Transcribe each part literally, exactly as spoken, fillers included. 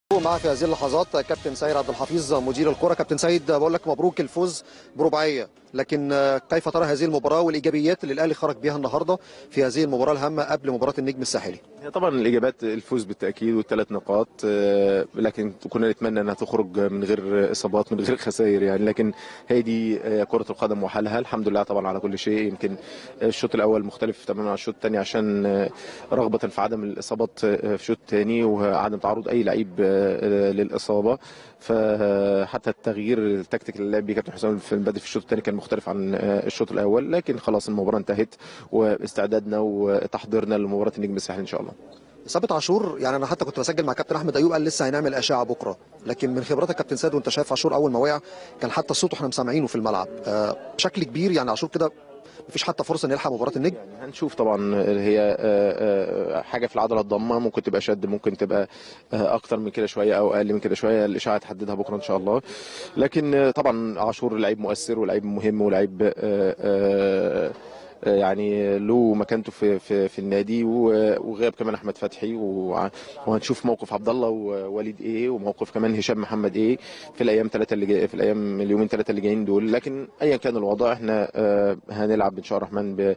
معنا في هذه اللحظات كابتن سيد عبد الحفيظ مدير الكره. كابتن سيد، بقول لك مبروك الفوز برباعيه، لكن كيف ترى هذه المباراه والايجابيات اللي الاهلي خرج بها النهارده في هذه المباراه الهامه قبل مباراه النجم الساحلي؟ طبعا الاجابات الفوز بالتاكيد والثلاث نقاط، لكن كنا نتمنى انها تخرج من غير اصابات من غير خسائر يعني، لكن هي دي كره القدم وحالها. الحمد لله طبعا على كل شيء. يمكن الشوط الاول مختلف تماما عن الشوط الثاني عشان رغبه في عدم الاصابات في الشوط الثاني وعدم تعرض اي لعيب للاصابه، فحتى التغيير التكتيك اللي لعب بيه كابتن حسام في البدء في الشوط الثاني كان مختلف عن الشوط الاول، لكن خلاص المباراه انتهت واستعدادنا وتحضيرنا لمباراه النجم الساحلي ان شاء الله. اصابه عاشور، يعني انا حتى كنت بسجل مع كابتن احمد ايوب قال لسه هنعمل اشعه بكره، لكن من خبرتك كابتن سيد وانت شايف عاشور اول ما وقع كان حتى صوته احنا مسامعينه في الملعب آه بشكل كبير، يعني عاشور كده مفيش حتى فرصه ان يلحق مباراه النجم. يعني هنشوف طبعا، هي حاجه في العضله الضمه ممكن تبقى شد، ممكن تبقى اكتر من كده شويه او اقل من كده شويه، الاشعه تحددها بكره ان شاء الله. لكن طبعا عاشور لعيب مؤثر ولعيب مهم ولعيب يعني له مكانته في في في النادي، وغاب كمان احمد فتحي، وهنشوف موقف عبد الله ووليد ايه، وموقف كمان هشام محمد ايه في الايام ثلاثه اللي جاي في الايام اليومين ثلاثه اللي جايين دول. لكن ايا كان الوضع احنا هنلعب ان شاء الله الرحمن ب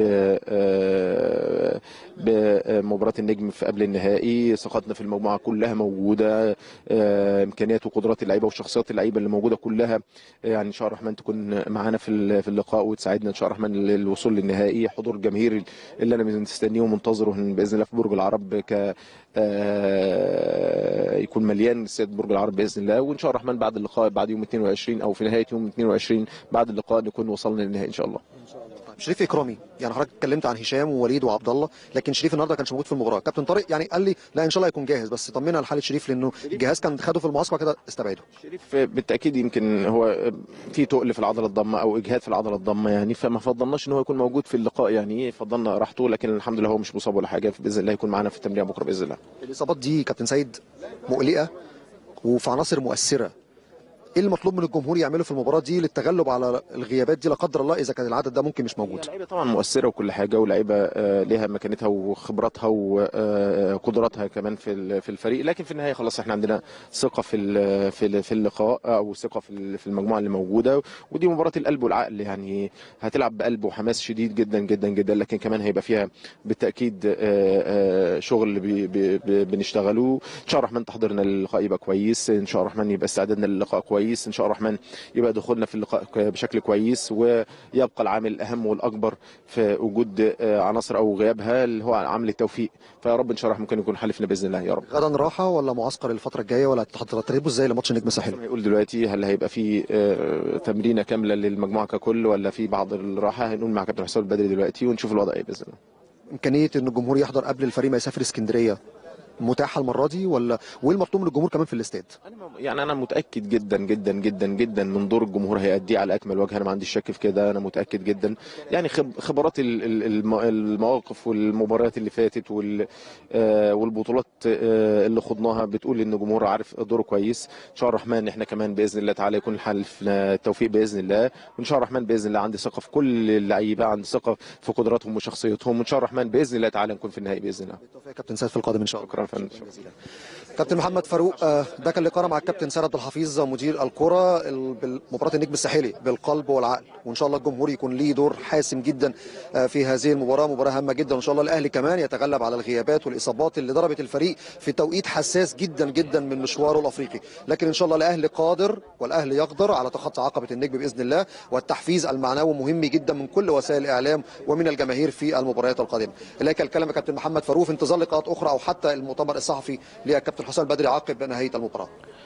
بمباراه النجم في قبل النهائي. ثقتنا في المجموعه كلها موجوده، امكانيات وقدرات اللعيبه وشخصيات اللعيبه اللي موجوده كلها يعني ان شاء الله الرحمن تكون معانا في في اللقاء وتساعدنا ان شاء الله الرحمن للوصول للنهائي. حضور جماهيري اللي انا مستنيه ومنتظره باذن الله في برج العرب ك يكون مليان استاد برج العرب باذن الله، وان شاء الله الرحمن بعد اللقاء بعد يوم اثنين وعشرين او في نهايه يوم اثنين وعشرين بعد اللقاء نكون وصلنا للنهائي ان شاء الله. شريف اكرامي، يعني حضرتك اتكلمت عن هشام ووليد وعبد الله، لكن شريف النهارده ما كانش موجود في المباراه. كابتن طارق يعني قال لي لا ان شاء الله هيكون جاهز، بس طمنا على حاله شريف لانه الجهاز كان خده في المعسكر كده استبعده. شريف بالتاكيد يمكن هو في تقل في العضله الضمه او اجهاد في العضله الضمه يعني، فما فضلناش ان هو يكون موجود في اللقاء يعني، فضلنا راحته، لكن الحمد لله هو مش مصاب ولا حاجه، باذن الله يكون معانا في التمرين بكره باذن الله. الاصابات دي كابتن سيد مقلقه وفي عناصر مؤثره، ايه المطلوب من الجمهور يعمله في المباراه دي للتغلب على الغيابات دي لا قدر الله اذا كان العدد ده ممكن مش موجود؟ اللعيبه طبعا مؤثره وكل حاجه، ولاعيبه ليها مكانتها وخبراتها وقدراتها كمان في في الفريق، لكن في النهايه خلاص احنا عندنا ثقه في في اللقاء او ثقه في في المجموعه اللي موجوده، ودي مباراه القلب والعقل يعني، هتلعب بقلب وحماس شديد جدا جدا جدا، لكن كمان هيبقى فيها بالتاكيد شغل بنشتغله. ان شاء الله الرحمن تحضيرنا للقاء يبقى كويس، ان شاء الله الرحمن يبقى استعدادنا للقاء كويس، ان شاء الله الرحمن يبقى دخولنا في اللقاء بشكل كويس، ويبقى العامل الاهم والاكبر في وجود عناصر او غيابها اللي هو عامل التوفيق، فيا رب ان شاء الله ممكن يكون حلفنا باذن الله يا رب. غدا راحه ولا معسكر الفتره الجايه ولا ترتبوا ازاي لماتش النجم الساحلي؟ هيقول دلوقتي هل هيبقى في تمرينه كامله للمجموعه ككل ولا في بعض الراحه، هنقول مع كابتن حسام البدري دلوقتي ونشوف الوضع ايه باذن الله. امكانيه ان الجمهور يحضر قبل الفريق ما يسافر اسكندريه متاحه المره دي ولا وايه المطلوب من الجمهور كمان في الاستاد؟ انا يعني انا متاكد جدا جدا جدا جدا من دور الجمهور هيأديه على اكمل وجه، انا ما عنديش شك في كده، انا متاكد جدا يعني خبرات المواقف والمباريات اللي فاتت والبطولات اللي خضناها بتقول ان الجمهور عارف دوره كويس. ان شاء الله الرحمن احنا كمان باذن الله تعالى يكون حالفنا التوفيق باذن الله، وان شاء الله الرحمن باذن الله عندي ثقه في كل اللعيبه، عندي ثقه في قدراتهم وشخصيتهم، وان شاء الله الرحمن باذن الله تعالى نكون في النهائي باذن الله. بالتوفيق يا كابتن سيد في القادم ان شاء الله. شكرا فندم. كابتن محمد فاروق، ده كان لقاءنا مع الكابتن سيد عبد الحفيظ مدير الكره بمباراه النجم الساحلي بالقلب والعقل، وان شاء الله الجمهور يكون ليه دور حاسم جدا في هذه المباراه، مباراه هامه جدا، وان شاء الله الاهلي كمان يتغلب على الغيابات والاصابات اللي ضربت الفريق في توقيت حساس جدا جدا من مشواره الافريقي، لكن ان شاء الله الاهلي قادر والاهلي يقدر على تخطي عقبه النجم باذن الله، والتحفيز المعنوي مهم جدا من كل وسائل الاعلام ومن الجماهير في المباريات القادمه. اليك الكلام يا كابتن محمد فاروق في انتظار لقاءات اخرى او حتى المؤتمر الصحفي للكابتن حسام البدري عقب نهايه المباراه.